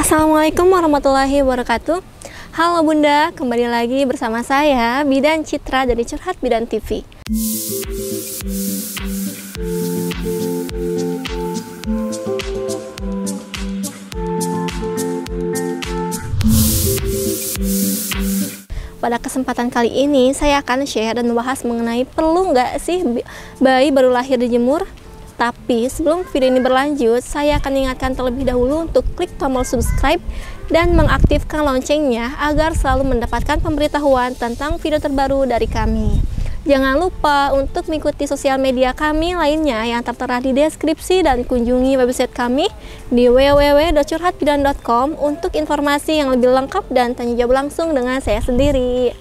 Assalamualaikum warahmatullahi wabarakatuh. Halo Bunda, kembali lagi bersama saya Bidan Citra dari Curhat Bidan TV. Pada kesempatan kali ini saya akan share dan membahas mengenai perlu nggak sih bayi baru lahir dijemur. Tapi sebelum video ini berlanjut, saya akan ingatkan terlebih dahulu untuk klik tombol subscribe dan mengaktifkan loncengnya agar selalu mendapatkan pemberitahuan tentang video terbaru dari kami. Jangan lupa untuk mengikuti sosial media kami lainnya yang tertera di deskripsi dan kunjungi website kami di www.curhatbidan.com untuk informasi yang lebih lengkap dan tanya jawab langsung dengan saya sendiri.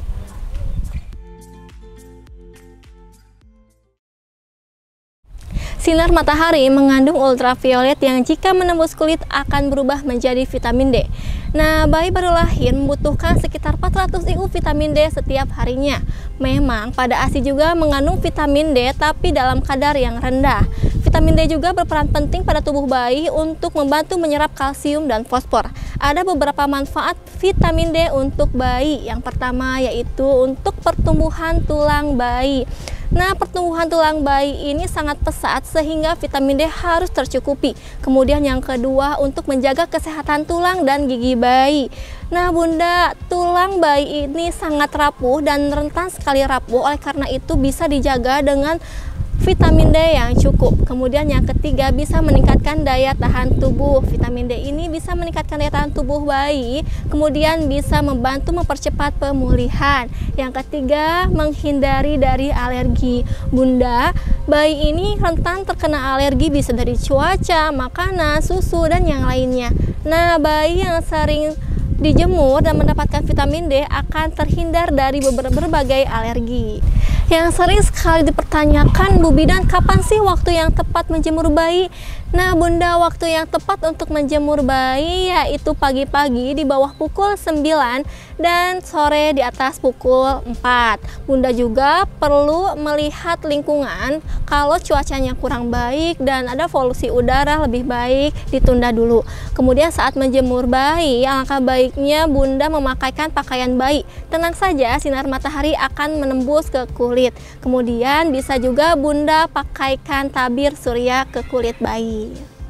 Sinar matahari mengandung ultraviolet yang jika menembus kulit akan berubah menjadi vitamin D. Nah, bayi baru lahir membutuhkan sekitar 400 IU vitamin D setiap harinya. Memang pada ASI juga mengandung vitamin D tapi dalam kadar yang rendah. Vitamin D juga berperan penting pada tubuh bayi untuk membantu menyerap kalsium dan fosfor. Ada beberapa manfaat vitamin D untuk bayi. Yang pertama yaitu untuk pertumbuhan tulang bayi. Nah, pertumbuhan tulang bayi ini sangat pesat sehingga vitamin D harus tercukupi. Kemudian yang kedua untuk menjaga kesehatan tulang dan gigi bayi. Nah Bunda, tulang bayi ini sangat rapuh dan rentan sekali rapuh, oleh karena itu bisa dijaga dengan vitamin D yang cukup. Kemudian yang ketiga bisa meningkatkan daya tahan tubuh. Vitamin D ini bisa meningkatkan daya tahan tubuh bayi, kemudian bisa membantu mempercepat pemulihan. Yang ketiga, menghindari dari alergi. Bunda, bayi ini rentan terkena alergi bisa dari cuaca, makanan, susu, dan yang lainnya. Nah, bayi yang sering dijemur dan mendapatkan vitamin D akan terhindar dari berbagai alergi. Yang sering sekali dipertanyakan, Bu Bidan, kapan sih waktu yang tepat menjemur bayi? Nah Bunda, waktu yang tepat untuk menjemur bayi yaitu pagi-pagi di bawah pukul 9 dan sore di atas pukul 4. Bunda juga perlu melihat lingkungan. Kalau cuacanya kurang baik dan ada polusi udara lebih baik ditunda dulu. Kemudian saat menjemur bayi, alangkah baiknya Bunda memakaikan pakaian bayi. Tenang saja, sinar matahari akan menembus ke kulit. Kemudian bisa juga Bunda pakaikan tabir surya ke kulit bayi.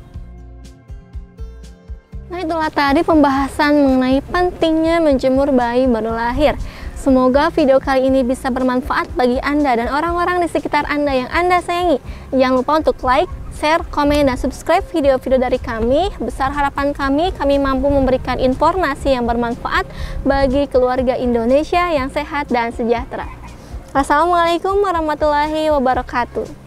Nah, itulah tadi pembahasan mengenai pentingnya menjemur bayi baru lahir. Semoga video kali ini bisa bermanfaat bagi Anda dan orang-orang di sekitar Anda yang Anda sayangi. Jangan lupa untuk like, share, komen, dan subscribe video-video dari kami. Besar harapan kami mampu memberikan informasi yang bermanfaat bagi keluarga Indonesia yang sehat dan sejahtera. Wassalamualaikum warahmatullahi wabarakatuh.